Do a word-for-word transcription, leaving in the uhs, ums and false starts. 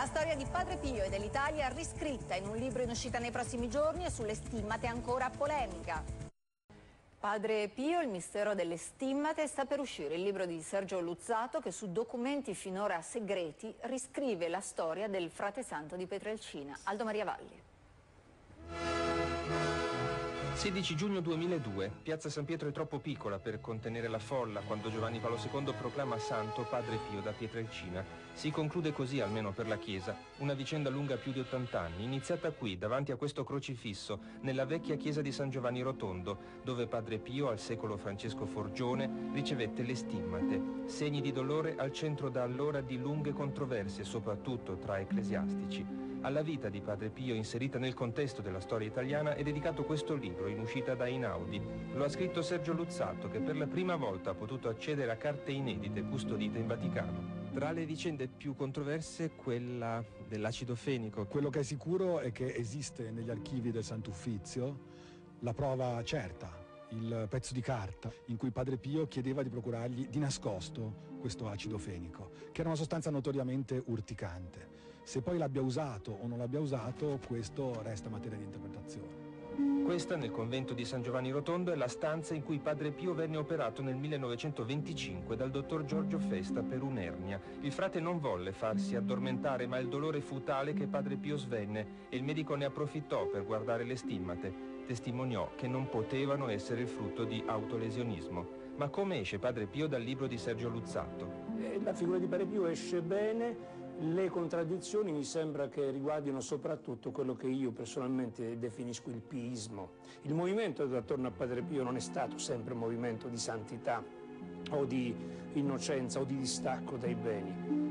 La storia di Padre Pio e dell'Italia riscritta in un libro in uscita nei prossimi giorni e sulle stimmate ancora polemica. Padre Pio, il mistero delle stimmate, sta per uscire il libro di Sergio Luzzatto che su documenti finora segreti riscrive la storia del frate santo di Pietrelcina. Aldo Maria Valli. sedici giugno duemiladue, piazza San Pietro è troppo piccola per contenere la folla quando Giovanni Paolo secondo proclama santo Padre Pio da Pietrelcina. Si conclude così, almeno per la Chiesa, una vicenda lunga più di ottanta anni, iniziata qui, davanti a questo crocifisso, nella vecchia chiesa di San Giovanni Rotondo, dove Padre Pio, al secolo Francesco Forgione, ricevette le stimmate, segni di dolore al centro da allora di lunghe controversie, soprattutto tra ecclesiastici. Alla vita di Padre Pio, inserita nel contesto della storia italiana, è dedicato questo libro in uscita da Einaudi. Lo ha scritto Sergio Luzzatto, che per la prima volta ha potuto accedere a carte inedite custodite in Vaticano. Tra le vicende più controverse, quella dell'acido fenico. Quello che è sicuro è che esiste negli archivi del Sant'Uffizio la prova certa, il pezzo di carta in cui Padre Pio chiedeva di procurargli di nascosto questo acido fenico, che era una sostanza notoriamente urticante. Se poi l'abbia usato o non l'abbia usato, questo resta materia di interpretazione. Questa, nel convento di San Giovanni Rotondo, è la stanza in cui Padre Pio venne operato nel millenovecentoventicinque dal dottor Giorgio Festa per un'ernia. Il frate non volle farsi addormentare, ma il dolore fu tale che Padre Pio svenne e il medico ne approfittò per guardare le stimmate. Testimoniò che non potevano essere il frutto di autolesionismo. Ma come esce Padre Pio dal libro di Sergio Luzzatto? Eh, la figura di Padre Pio esce bene. Le contraddizioni mi sembra che riguardino soprattutto quello che io personalmente definisco il piismo. Il movimento attorno a Padre Pio non è stato sempre un movimento di santità o di innocenza o di distacco dai beni.